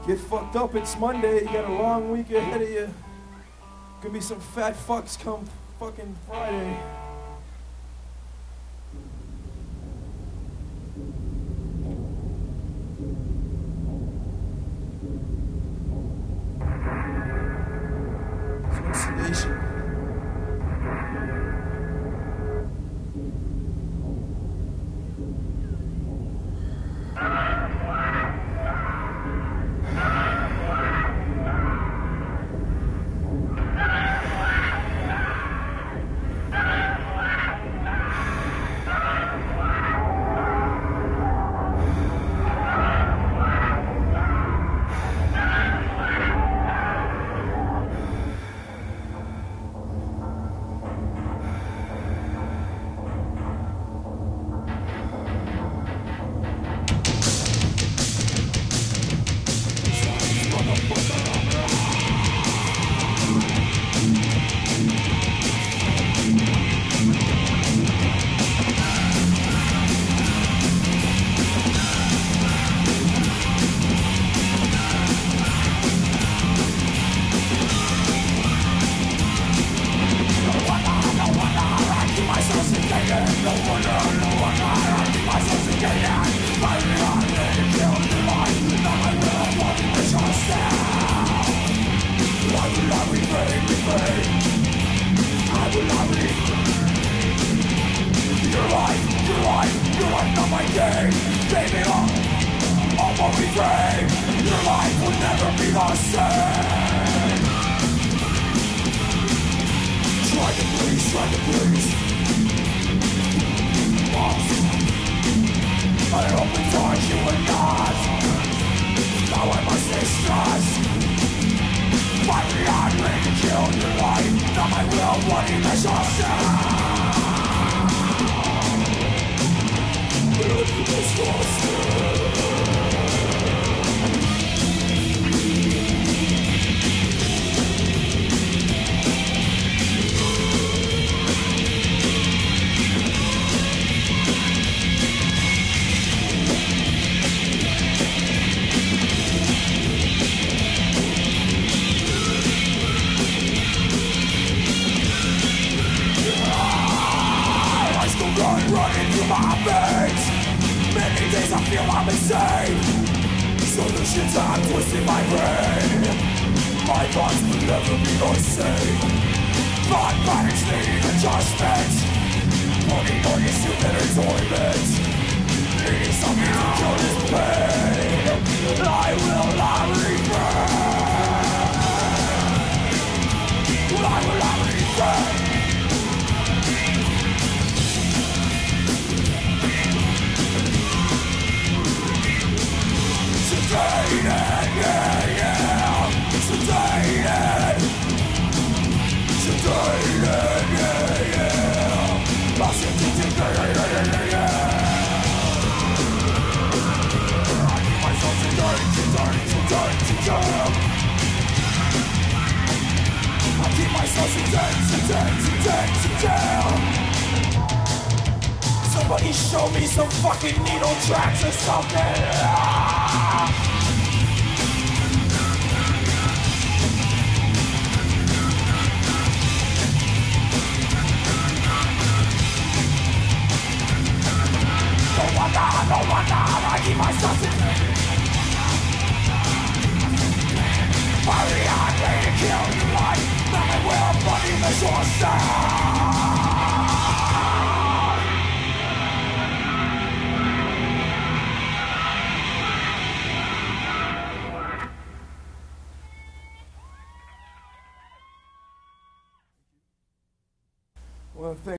Get fucked up, it's Monday, you got a long week ahead of you. Gonna be some fat fucks come fucking Friday. So it's sedation. Solutions are twisting my brain. My thoughts will never be the same. Thought patterns needing adjustment. Working on your stupid enjoyment. Needing something to kill this pain. I will not regret. I will not regret. Sedated, yeah, yeah. Sedated. Sedated, yeah, yeah. Lost in deep, yeah, yeah. I keep myself sedated. I keep myself sedated. Somebody show me some fucking needle tracks or something. No wonder, I keep myself sedated. Hurry on, ready to kill you like nothing will but in the short sound. Well, thank